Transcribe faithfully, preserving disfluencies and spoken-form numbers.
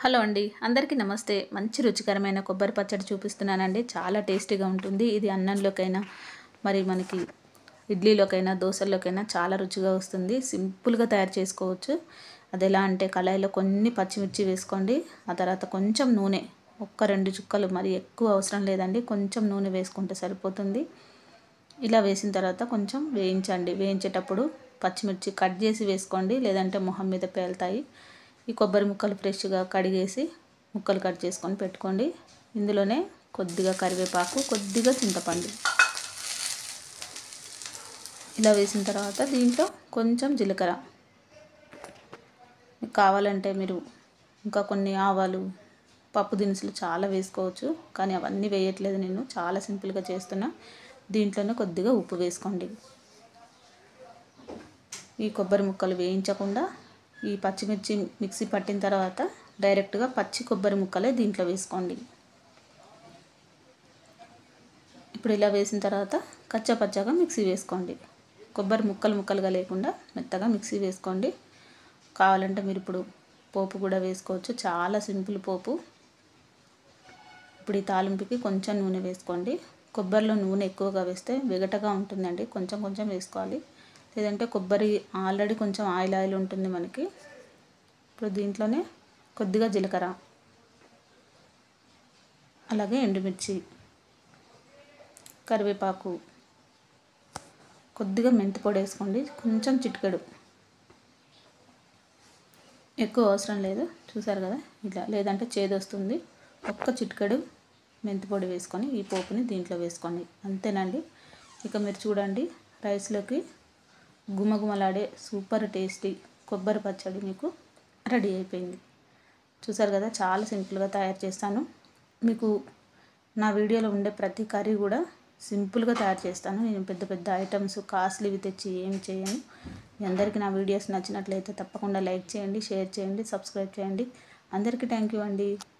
Hello అండి, అందరికీ నమస్తే. మంచి రుచికరమైన కొబ్బరి పచ్చడి చూపిస్తున్నానండి. చాలా టేస్టీగా ఉంటుంది. ఇది అన్నంలోకైనా, మరి మనకి ఇడ్లీలోకైనా, దోశల్లోకైనా చాలా రుచిగా వస్తుంది. సింపుల్గా తయారు చేసుకోవచ్చు. అది ఎలా అంటే, కళాయిలో కొన్ని పచ్చిమిర్చి వేసుకోండి. ఆ తర్వాత కొంచెం నూనె, ఒక్క రెండు చుక్కలు, మరి ఎక్కువ అవసరం లేదండి, కొంచెం నూనె వేసుకుంటే సరిపోతుంది. ఇలా వేసిన తర్వాత కొంచెం వేయించండి. వేయించేటప్పుడు పచ్చిమిర్చి కట్ చేసి వేసుకోండి, లేదంటే మొహం మీద పేలుతాయి. ఈ కొబ్బరి ముక్కలు ఫ్రెష్గా కడిగేసి ముక్కలు కట్ చేసుకొని పెట్టుకోండి. ఇందులోనే కొద్దిగా కరివేపాకు, కొద్దిగా చింతపండు ఇలా వేసిన తర్వాత దీంట్లో కొంచెం జీలకర్ర, కావాలంటే మీరు ఇంకా కొన్ని ఆవాలు, పప్పు దినుసులు చాలా వేసుకోవచ్చు, కానీ అవన్నీ వేయట్లేదు నేను, చాలా సింపుల్గా చేస్తున్నా. దీంట్లోనే కొద్దిగా ఉప్పు వేసుకోండి. ఈ కొబ్బరి ముక్కలు వేయించకుండా ఈ పచ్చిమిర్చి మిక్సీ పట్టిన తర్వాత డైరెక్ట్గా పచ్చి కొబ్బరి ముక్కలే దీంట్లో వేసుకోండి. ఇప్పుడు ఇలా వేసిన తర్వాత కచ్చా పచ్చాగా మిక్సీ వేసుకోండి. కొబ్బరి ముక్కలు ముక్కలుగా లేకుండా మెత్తగా మిక్సీ వేసుకోండి. కావాలంటే మీరు ఇప్పుడు పోపు కూడా వేసుకోవచ్చు, చాలా సింపుల్ పోపు. ఇప్పుడు ఈ తాలింపుకి కొంచెం నూనె వేసుకోండి. కొబ్బరిలో నూనె ఎక్కువగా వేస్తే వెగటగా ఉంటుందండి, కొంచెం కొంచెం వేసుకోవాలి, లేదంటే కొబ్బరి ఆల్రెడీ కొంచెం ఆయిల్ ఆయిల్ ఉంటుంది మనకి. ఇప్పుడు దీంట్లోనే కొద్దిగా జీలకర్ర, అలాగే ఎండుమిర్చి, కరివేపాకు, కొద్దిగా మెంతి పొడి వేసుకోండి, కొంచెం చిటికెడు, ఎక్కువ అవసరం లేదు. చూసారు కదా ఇలా, లేదంటే చేదు వస్తుంది. ఒక్క చిటికెడు మెంతి పొడి వేసుకొని ఈ పోపుని దీంట్లో వేసుకోండి. అంతేనండి. ఇక మీరు చూడండి, రైస్లోకి గుమగుమలాడే సూపర్ టేస్టీ కొబ్బరి పచ్చడి మీకు రెడీ అయిపోయింది. చూసారు కదా, చాలా సింపుల్గా తయారు చేస్తాను. మీకు నా వీడియోలో ఉండే ప్రతి కర్రీ కూడా సింపుల్గా తయారు చేస్తాను. నేను పెద్ద పెద్ద ఐటమ్స్ కాస్ట్లీవి తెచ్చి ఏం చేయను. మీ అందరికీ నా వీడియోస్ నచ్చినట్లయితే తప్పకుండా లైక్ చేయండి, షేర్ చేయండి, సబ్స్క్రైబ్ చేయండి. అందరికీ థ్యాంక్ యూ అండి.